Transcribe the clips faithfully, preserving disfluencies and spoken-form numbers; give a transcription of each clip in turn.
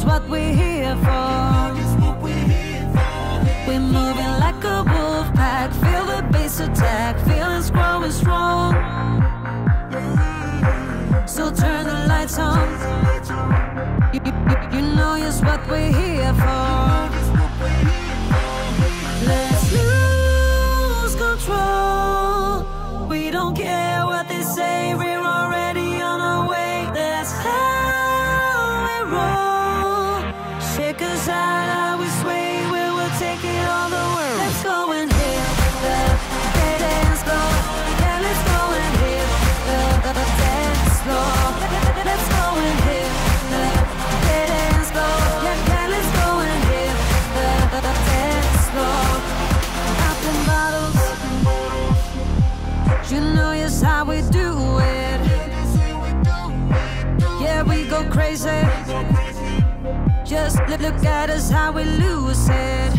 it's what we're here for. We're moving like a wolf pack. Feel the bass attack, feelings growing strong. So turn the lights on. You, you, you know it's what we're here for. Let's lose control. We don't care what they say, we're already on our way. That's how we roll. Shake us out, how we sway, we will take it all the world. Let's go and hit the dance floor. Yeah, let's go and hit the dance floor. Let's go and hit the dance floor. Yeah, yeah, let's go and hit the dance floor. Popping bottles, you know it's how we do it. Yeah, we go crazy. Just look, look at us, how we lose it.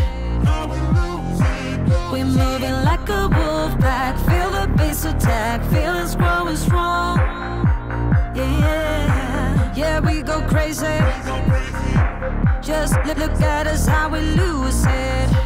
We're moving like a wolf pack. Feel the bass attack, feelings growing strong. Yeah, yeah, yeah, we go crazy. Just look, look at us, how we lose it.